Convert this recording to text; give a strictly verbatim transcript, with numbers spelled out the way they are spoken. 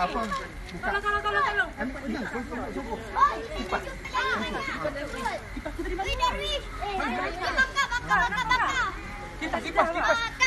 apa? Tolong, tolong, tolong, tolong. Ambil pedang, sokong, sokong. Kipas. Kipas kita di mana? Darwi. Eh, bakar, bakar, bakar, bakar. Kipas, kipas, kipas.